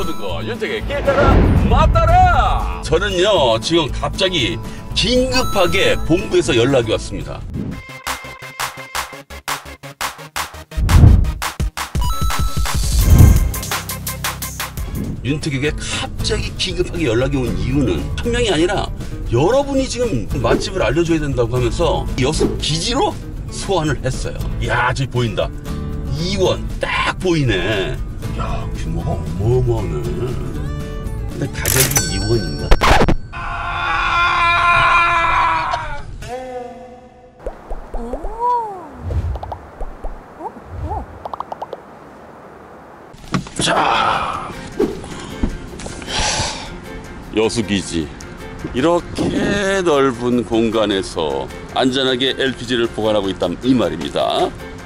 모든 거 윤택의 깨따라 맞따라. 저는요 지금 갑자기 긴급하게 본부에서 연락이 왔습니다. 윤택에게 갑자기 긴급하게 연락이 온 이유는 한 명이 아니라 여러분이 지금 맛집을 알려줘야 된다고 하면서 여수 기지로 소환을 했어요. 이야, 저기 보인다. 이원 딱 보이네. 야, 규모가 어마어마하네. 근데 가격이 2원인가? 자, 여수기지. 이렇게 넓은 공간에서 안전하게 LPG를 보관하고 있다 이 말입니다.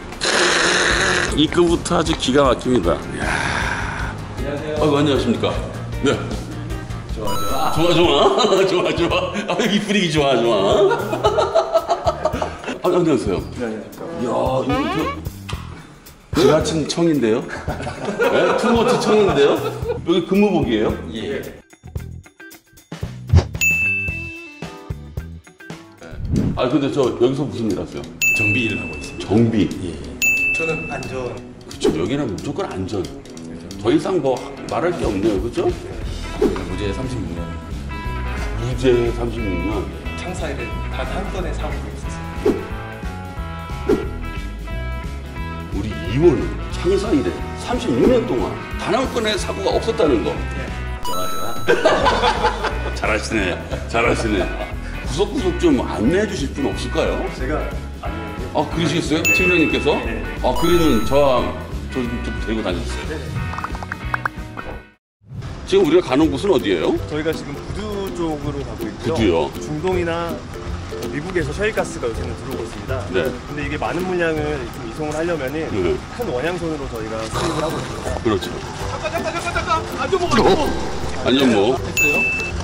입구부터 아주 기가 막힙니다. 이야. 안녕하세요. 안녕하십니까. 네. 좋아. 아, 이 분위기 좋아. 아, 안녕하세요. 네, 안녕하십니까. 이야, 이거 지하층 청인데요? 네? 투머치 청인데요? 여기 근무복이에요? 예. 아, 근데 저 여기서 무슨 일 하세요? 정비 일을 하고 있습니다. 정비. 예. 저는 안전. 그쵸, 여기는 무조건 안전. 더 이상 뭐 말할 게 없네요, 그죠? 무죄 36년. 무죄 36년. 창사일에 단 한 건의 사고가 있었어요. 우리 이원은 창사 이래 36년 동안 단 한 건의 사고가 없었다는 거. 좋아. 잘하시네. 구석구석 좀 안내해 주실 분 없을까요? 제가 아니에요. 아, 그러시겠어요? 팀장님께서? 네. 아, 그러면 저 좀 데리고 다니셨어요. 네네. 지금 우리가 가는 곳은 어디예요? 저희가 지금 부두 쪽으로 가고 있고요. 부두요? 중동이나 미국에서 셰일가스가 요새는 들어오고 있습니다. 네. 근데 이게 많은 물량을 좀 이송을 하려면은 네. 큰 원양선으로 저희가 수입을 하고 있습니다. 그렇죠. 잠깐. 안전모. 안녕. 했어요?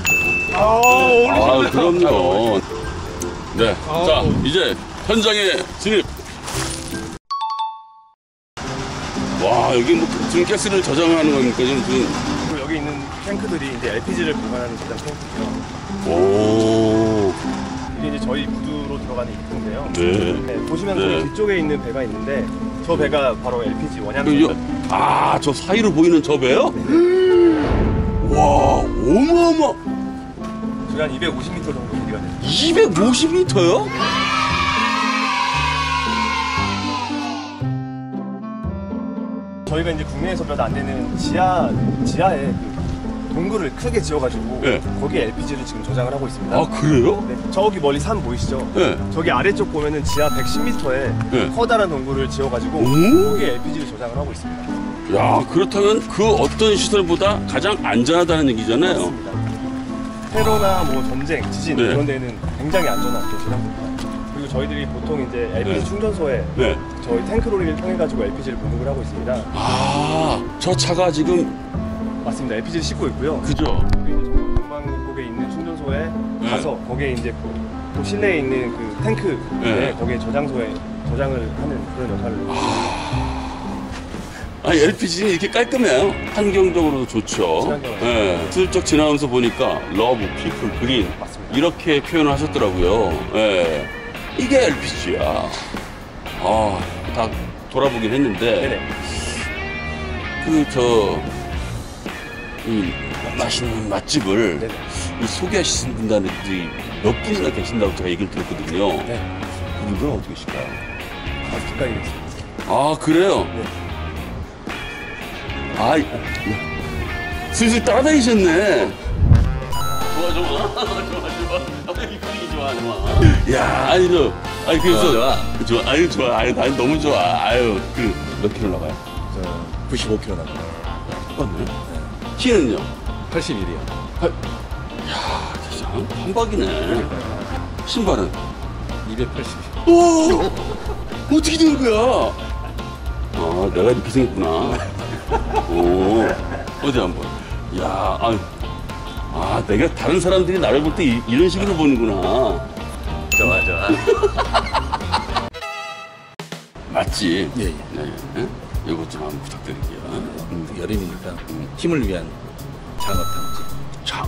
아, 그럼요. 네. 자, 이제 현장에 진입. 와, 여기 뭐 지금 가스를 저장하는 겁니까? 지금. 그리고 여기 있는 탱크들이 이제 LPG를 보관하는 저장 탱크고요. 오. 이게 이제 저희 부두로 들어가는 입구인데요. 네. 네, 보시면 네. 저기 뒤쪽에 있는 배가 있는데 저 배가 바로 LPG 원양선. 아, 저 사이로 보이는 저 배요? 와, 어마어마. 저희 한 250m 정도 길이가 돼요. 250m요? 저희가 이제 국내에서 몇 안 되는 지하에 그 동굴을 크게 지어가지고 네. 거기에 LPG를 지금 저장을 하고 있습니다. 아, 그래요? 네, 저기 멀리 산 보이시죠? 네. 저기 아래쪽 보면은 지하 110m에 네. 커다란 동굴을 지어가지고 오? 거기에 LPG를 저장을 하고 있습니다. 야, 그렇다면 그 어떤 시설보다 가장 안전하다는 얘기잖아요. 맞습니다. 테러나 뭐 전쟁, 지진 네. 이런 데는 굉장히 안전한 그 저장소입니다. 그리고 저희들이 보통 이제 LPG 네. 충전소에 네. 저희 탱크로리를 통해 가지고 LPG를 공급을 하고 있습니다. 아, 저 차가 지금 맞습니다. LPG를 싣고 있고요. 그죠? 그리고 이제 동방국에 있는 충전소에 네. 가서 거기에 이제 또 실내에 있는 그 탱크에 네. 거기에 저장소에 저장을 하는 그런 역할을. 아니, LPG는 이렇게 깔끔해요. 환경적으로도 좋죠. 친환경이에요. 예. 슬쩍 지나면서 보니까 러브, 피플, 그린 맞습니다. 이렇게 표현을 하셨더라고요. 예. 이게 LPG야. 아, 다 돌아보긴 했는데 네네. 이 맛있는 맛집을 네네. 이 소개하신다는 분들이 몇 분이나 계신다고 제가 얘기를 들었거든요. 네. 그분들은 어떻게 계실까요? 아주 가까이 있습니다. 아, 그래요? 네. 아, 슬슬 따라다니셨네. 좋아. 이 분위기 좋아. 야, 아니, 그래서. 좋아. 아니, 너무 좋아. 아유, 몇 킬로 나가요? 저 95kg 나가요. 똑같네. 키는요? 81이요. 야, 진짜 한박이네. 신발은? 280. 오! 어떻게 된 거야? 아, 내가 이렇게 생겼구나. 오, 어디 한번. 야, 내가 다른 사람들이 나를 볼 때 이런 식으로 보는구나. 좋아. 맞지? 예. 네. 이것 좀 한번 부탁드릴게요. 여름이니까 힘을 위한 장어탕집. 장.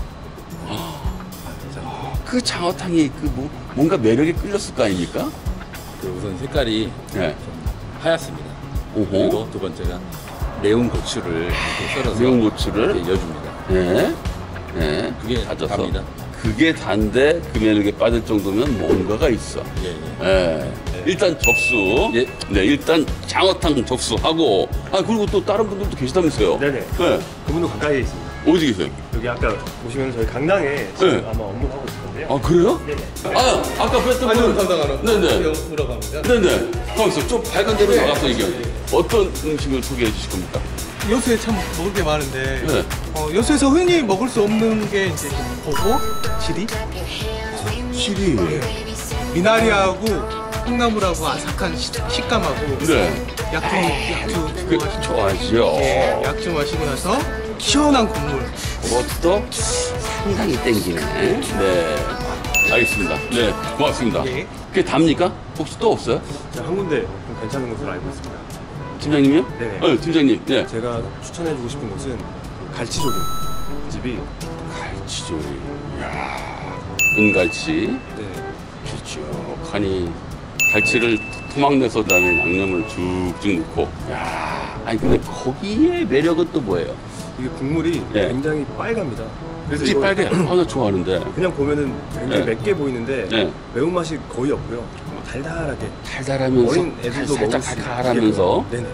그 장어탕이 그 뭔가 매력에 끌렸을 거 아닙니까? 그 우선 색깔이 네. 하얗습니다. 오호. 그리고 두 번째가 매운 고추를 이렇게 썰어서 매운 고추를 이렇게 넣어줍니다. 네. 네. 그게 다져서. 답니다. 그게 단데 그 매력에 빠질 정도면 뭔가가 있어. 예, 예. 예. 일단 접수. 예. 네, 일단 장어탕 접수하고. 아, 그리고 또 다른 분들도 계시다면서요? 네네. 네. 그분도 가까이에 있습니다. 어디 계세요? 여기 아까 보시면 저희 강당에 지금 아마 업무하고 있을 건데요. 아, 그래요? 네네. 아, 아까 뵀던 분. 담당하는 네네. 뭐라고 합니다. 네네. 가만있어. 좀 밝은 데로 나가서 얘기해. 어떤 음식을 소개해 주실 겁니까? 여수에 참 먹을 게 많은데 네. 여수에서 흔히 먹을 수 없는 게 이제 보고, 지리, 시리. 미나리하고 콩나물하고 아삭한 식감하고 네. 약주 그, 그거 좋아하죠. 예, 약주 마시고 나서 시원한 국물. 그것도 상당히 땡기네. 네. 알겠습니다. 네. 고맙습니다. 예. 그게 답니까? 혹시 또 없어요? 제가 한 군데 좀 괜찮은 곳으로 알고 있습니다. 팀장님이요? 네네. 팀장님. 네. 제가 추천해주고 싶은 곳은 갈치조림 집이. 갈치조림. 이야. 은갈치. 네. 길쭉하니 갈치를 토막 내서 그다음에 양념을 쭉쭉 넣고. 야. 아니 근데 거기에 매력은 또 뭐예요? 이게 국물이 네. 굉장히 빨갑니다. 그래서 그치 이거 빨개. 아, 나 좋아하는데. 그냥 보면은 굉장히 네. 맵게 보이는데 네. 매운맛이 거의 없고요. 뭐 달달하게 달달하면서 어린 애들도 먹을 살짝 수 있게. 칼칼하면서. 네네.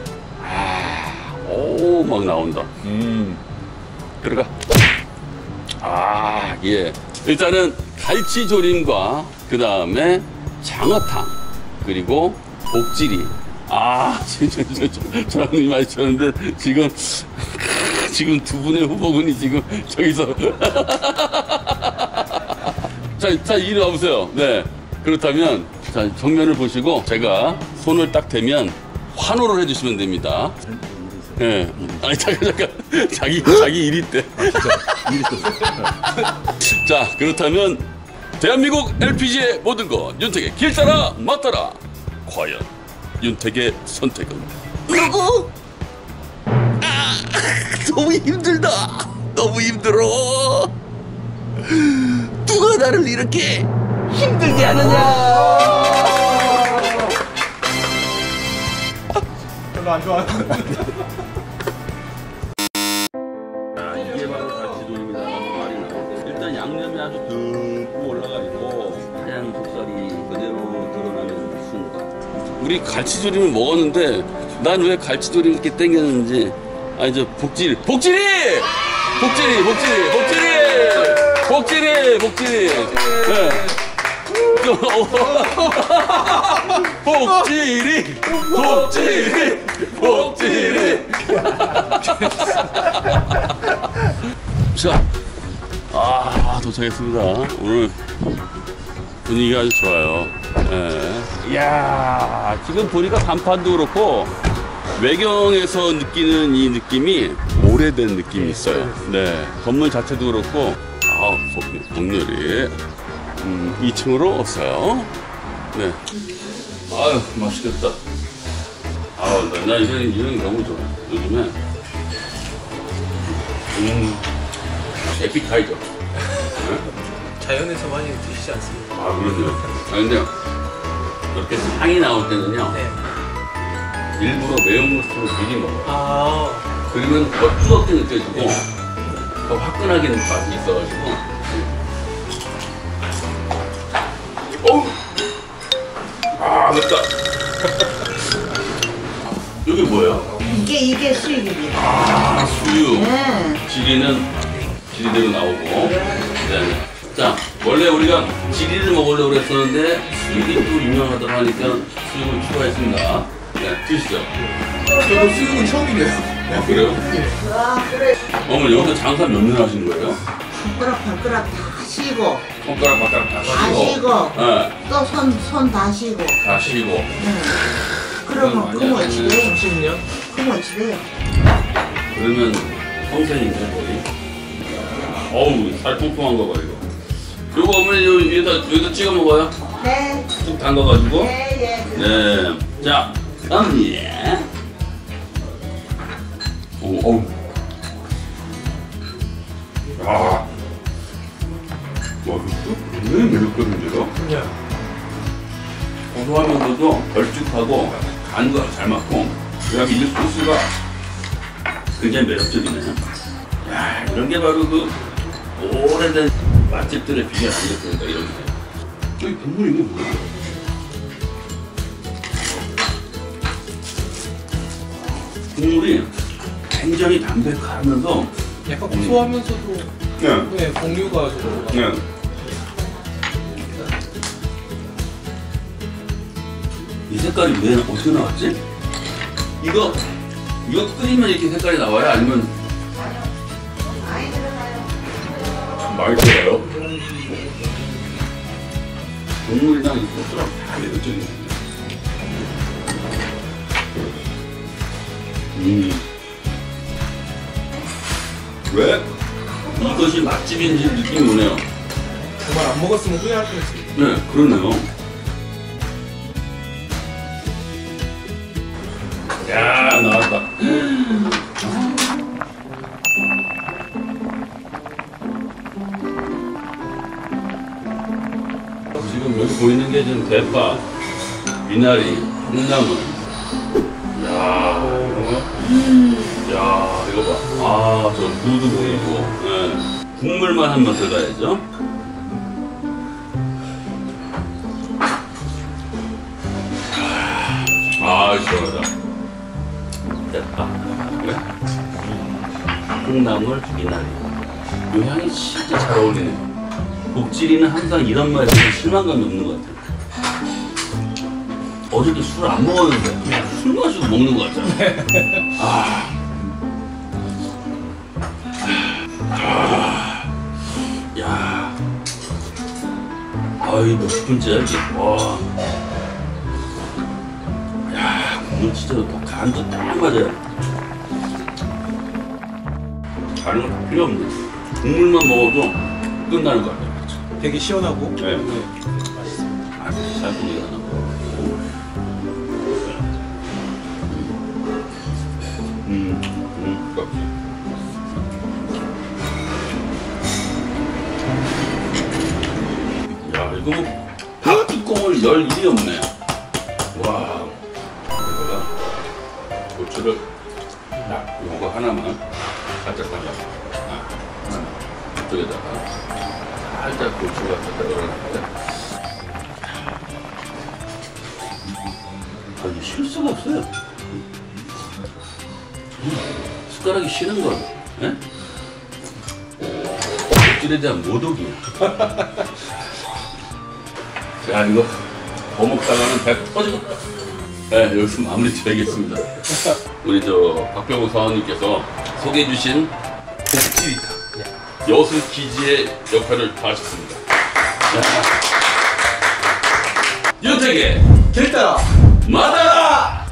오, 막 나온다. 들어가. 아, 예. 일단은 갈치조림과 그 다음에 장어탕 그리고 복지리. 아, 저랑이 많이 쳤는데 지금 두 분의 후보군이 지금 저기서 자 이리 와보세요. 네. 그렇다면 자 정면을 보시고 제가 손을 딱 대면 환호를 해주시면 됩니다. 예. 아니 잠깐 자기 일이 때. 자 그렇다면 대한민국 LPG의 모든 것 윤택의 길 따라 맞따라. 과연 윤택의 선택은 누구? 아, 너무 힘들다. 너무 힘들어. 누가 나를 이렇게 힘들게 하느냐? 별로 안 좋아하는 이게 바로 갈치조림이라는 말이 나오고 일단 양념이 아주 듬뿍 올라가지고 하얀 속살이 그대로 드러나는 순간 우리 갈치조림을 먹었는데 난 왜 갈치조림 이렇게 땡겼는지 아니 저 복지리 네. 복지리 자, 도착했습니다. 오늘 분위기가 아주 좋아요. 예. 이야, 지금 보니까 간판도 그렇고 외경에서 느끼는 이 느낌이 오래된 느낌이 있어요. 네, 건물 자체도 그렇고 복렬이 2층으로 왔어요. 네. 아유, 맛있겠다. 나 이런 게 너무 좋아. 요즘에 에픽하이죠. 자연에서 많이 드시지 않습니까? 그러네요. 근데 이렇게 향이 나올 때는요. 네. 일부러 매운 것을 미리 먹어요. 그러면 더 뜨겁게 느껴지고 더 화끈하게 맛이 있어가지고. 맵다. 여기 뭐예요? 이게 수육입니다. 수육. 네. 지리대로 나오고. 네. 자, 원래 우리가 지리를 먹으려고 그랬었는데 수육이 또 유명하다고 하니까 수육을 추가했습니다. 네, 드시죠. 저도 수육은 처음이네요. 그래요? 아, 그래. 어머니 여기서 장사 몇 년 하신 거예요? 발가락 다 쉬고, 손가락 바닥 다 다 쉬고. 쉬고, 네, 또 손 다 쉬고. 다 쉬고. 그러면 그거 집에, 30년? 그거 집에. 그러면 평생인데 거의. 어우, 살 통통한 거 봐 이거. 요거 어머니 여기다 찍어 먹어요. 네, 쭉 담가가지고. 네, 예. 네. 자, 예. 어우. 아. 와, 이거 굉장히 매력적인데요? 네. 고소하면서도 걸쭉하고 간과 잘 맞고 그다음에 이 소스가 굉장히 매력적이네요. 야, 이런 게 바로 그 오래된 맛집들의 비결 아니겠습니까? 이런 게. 저기 국물이 이게 뭐예요? 국물이 굉장히 담백하면서 약간 고소하면서도 네. 네, 공류가 좀 네. 이 색깔이 왜 어떻게 나왔지? 이거 끓이면 이렇게 색깔이 나와요? 아니면 많이 들어가요? 국물이랑 이 소스랑 다 매력적이네. 왜 이것이 맛집인지 느낌이 오네요. 정말 안 먹었으면 후회할 뻔했어요. 네, 그러네요. 야, 나왔다. 지금 여기 보이는 게 지금 대파, 미나리, 콩나물. 야, 이런 거? 야, 이거 봐. 아, 저 무도 보이고. 네. 국물만 한번 들어가야죠. 아, 시원하다. 대파, 그래? 콩나물, 미나리. 이 향이 진짜 잘 어울리네요. 복지리는 항상 이런 맛에 실망감이 없는 것 같아요. 어저께 술 안 먹었는데 그냥 술 마시고 먹는 것 같잖아요. 야, 아이 몇 분째야 이게. 와, 야, 국물 진짜 간도 딱 맞아요. 다른 건 다 필요 없네. 국물만 먹어도 끝나는 것 같아요. 되게 시원하고 네. 맛있습니다. 아, 잘 보이지 않아. 야, 이거 뭐 밥 뚜껑을 열 일이 없네. 와, 여기다가 고추를 딱 요거 하나만 살짝 하나만 이쪽에다가 살짝 고추가 살짝 올라가요. 아, 이게 쉴 수가 없어요. 숟가락이 쉬는 건, 예? 육질에 대한 모독이야. 야, 이거 더 먹다가는 배 터지겠다. 네, 여기서 마무리 드리겠습니다. 우리 저 박병호 사원님께서 소개해주신 복지리탕 여수 기지의 역할을 다하셨습니다. 윤택의 길따라 마다라!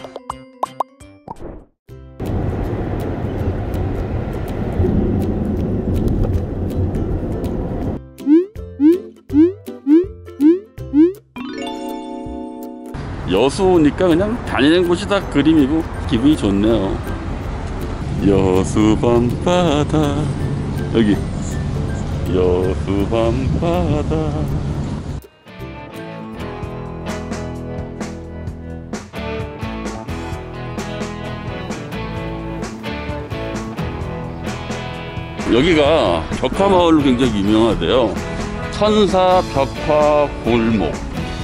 여수 오니까 그냥 다니는 곳이 다 그림이고 기분이 좋네요. 여수 밤바다, 여기 여수 밤바다. 여기가 벽화마을로 굉장히 유명하대요. 천사 벽화 골목.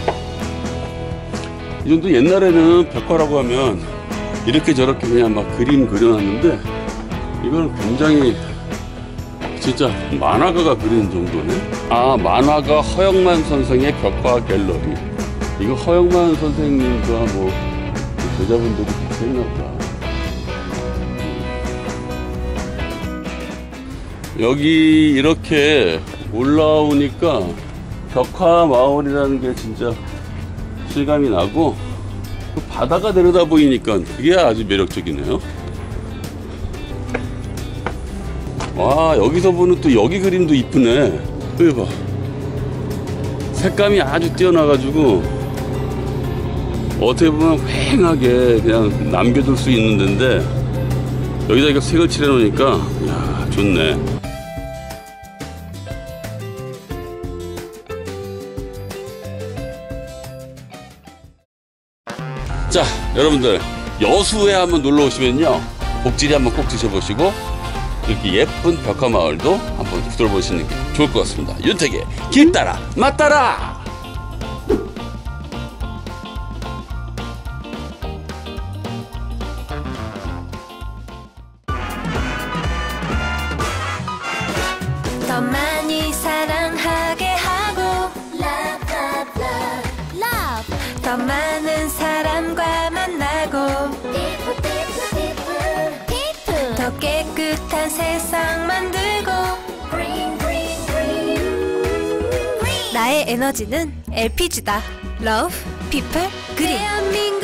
이 정도 옛날에는 벽화라고 하면 이렇게 저렇게 그냥 막 그림 그려놨는데 이거는 굉장히 진짜 만화가가 그리는 정도네. 아, 만화가 허영만 선생의 벽화 갤러리. 이거 허영만 선생님과 뭐 제자분들이 같이 했나 보다. 여기 이렇게 올라오니까 벽화 마을이라는 게 진짜 실감이 나고 그 바다가 내려다 보이니까 그게 아주 매력적이네요. 와, 여기서 보는 또 여기 그림도 이쁘네. 여기 봐, 색감이 아주 뛰어나가지고 어떻게 보면 휑하게 그냥 남겨둘 수 있는 데인데 여기다 이거 색을 칠해 놓으니까 야 좋네. 자 여러분들 여수에 한번 놀러 오시면요 복지리 한번 꼭 드셔보시고 이렇게 예쁜 벽화마을도 한번 둘러보시는 게 좋을 것 같습니다. 윤택의 길 따라 맛따라. 더 많이 사랑하게 하고 love 더 많은 사람과 만나고 더 깨끗한 세상 만들고 나의 에너지는 LPG다. Love, People, Green.